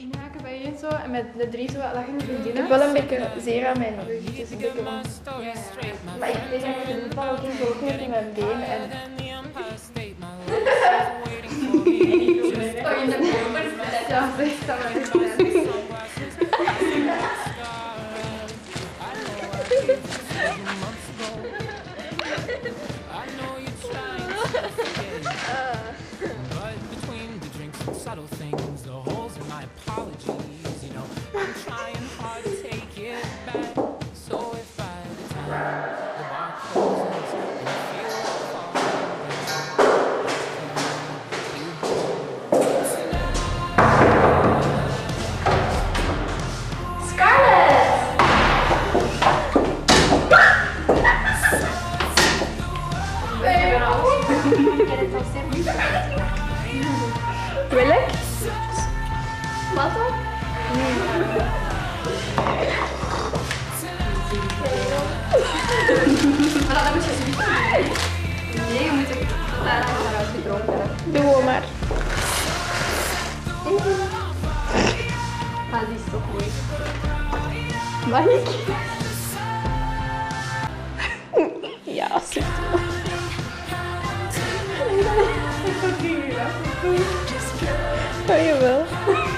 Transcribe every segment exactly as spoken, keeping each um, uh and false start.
inhaken bij je zo en met de drie zo lachende Ik vriendinnen. heb wel een beetje zeer aan mijn rug. Het is een beetje van... Ja. Maar ik denk dat ik het wel ook in zo goed in mijn been en... Oh, in de boven. Ja, best dat maar niet. Subtle things, the holes in my apologies, you know, I'm trying hard to take it back. So if by the time the bar closes and you feel like Welk? Wat dan? Maar dat moet je zoiets doen. Nee, je moet het tot daar eruit gedronken hebben. Doe gewoon maar. Ah, die is toch mooi. Mag ik? Ja, super. Oh, jawel.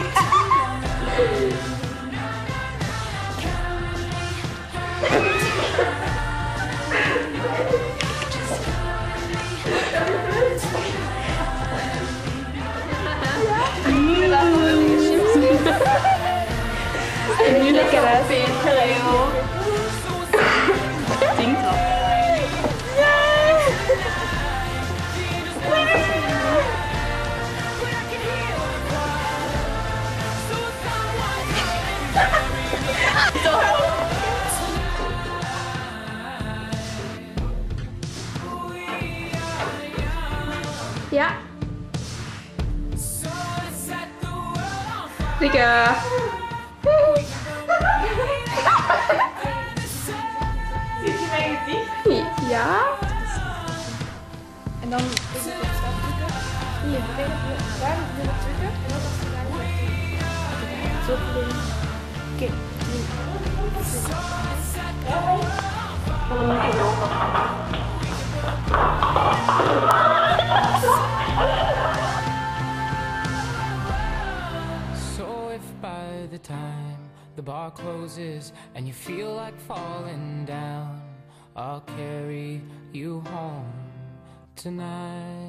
En nu lekker uit. Zingt al. Ja. Rika. Zit je mijn gezicht? Ja. En dan is het op stap drukken. Hier, ik denk dat we daar nog willen drukken. En dat als we daar niet. Zo alleen. Oké, nu. Dan moet je lopen. So if by the time the bar closes and you feel like falling down, I'll carry you home tonight.